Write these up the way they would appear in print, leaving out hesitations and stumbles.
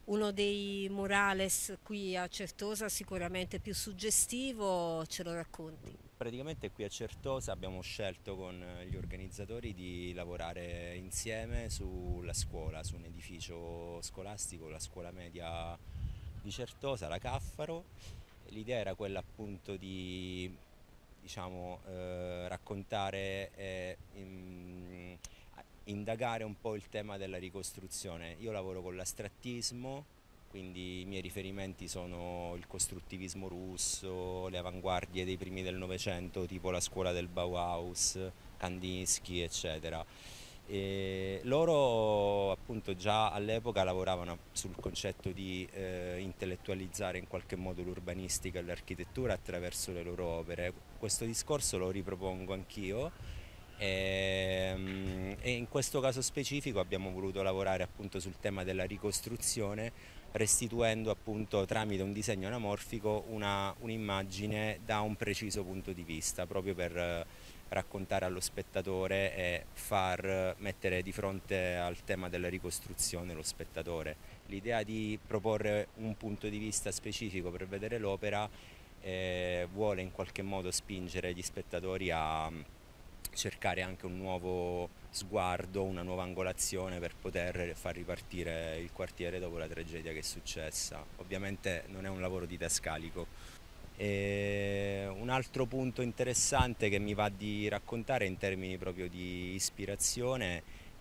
Uno dei murales qui a Certosa sicuramente più suggestivo, ce lo racconti? Praticamente qui a Certosa abbiamo scelto con gli organizzatori di lavorare insieme sulla scuola, su un edificio scolastico, la scuola media di Certosa, la Caffaro. L'idea era quella appunto di, diciamo, raccontare e indagare un po' il tema della ricostruzione. Io lavoro con l'astrattismo, quindi i miei riferimenti sono il costruttivismo russo, le avanguardie dei primi del Novecento, tipo la scuola del Bauhaus, Kandinsky, eccetera. E loro appunto già all'epoca lavoravano sul concetto di intellettualizzare in qualche modo l'urbanistica e l'architettura attraverso le loro opere. Questo discorso lo ripropongo anch'io e in questo caso specifico abbiamo voluto lavorare appunto sul tema della ricostruzione, restituendo appunto tramite un disegno anamorfico un'immagine da un preciso punto di vista, proprio per raccontare allo spettatore e far mettere di fronte al tema della ricostruzione lo spettatore. L'idea di proporre un punto di vista specifico per vedere l'opera vuole in qualche modo spingere gli spettatori a cercare anche un nuovo sguardo, una nuova angolazione per poter far ripartire il quartiere dopo la tragedia che è successa. Ovviamente non è un lavoro didascalico. E un altro punto interessante che mi va di raccontare in termini proprio di ispirazione,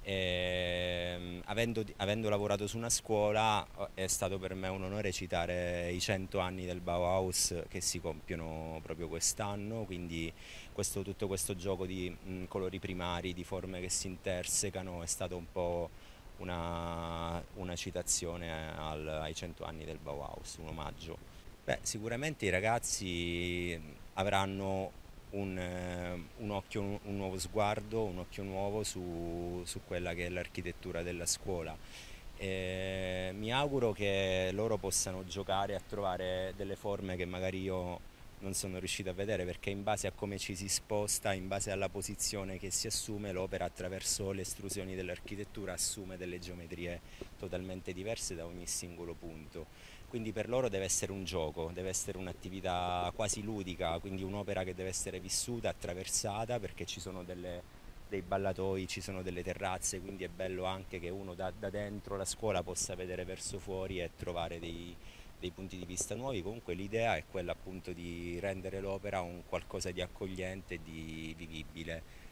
avendo lavorato su una scuola, è stato per me un onore citare i 100 anni del Bauhaus che si compiono proprio quest'anno, quindi tutto questo gioco di colori primari, di forme che si intersecano, è stato un po' una citazione ai 100 anni del Bauhaus, un omaggio. Beh, sicuramente i ragazzi avranno un occhio, un nuovo sguardo, un occhio nuovo su quella che è l'architettura della scuola. Mi auguro che loro possano giocare a trovare delle forme che magari io non sono riuscito a vedere, perché in base a come ci si sposta, in base alla posizione che si assume, l'opera attraverso le estrusioni dell'architettura assume delle geometrie totalmente diverse da ogni singolo punto. Quindi per loro deve essere un gioco, deve essere un'attività quasi ludica, quindi un'opera che deve essere vissuta, attraversata, perché ci sono dei ballatoi, ci sono delle terrazze, quindi è bello anche che uno da dentro la scuola possa vedere verso fuori e trovare dei punti di vista nuovi. Comunque l'idea è quella appunto di rendere l'opera un qualcosa di accogliente e di vivibile.